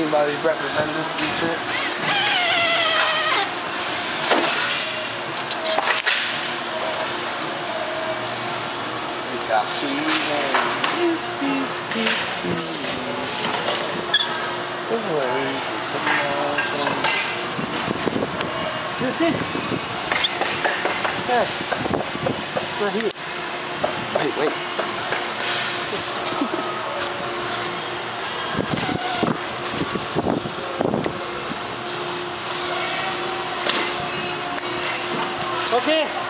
anybody's representatives and shit. We got This it? Yes. Right here. Wait. Okay.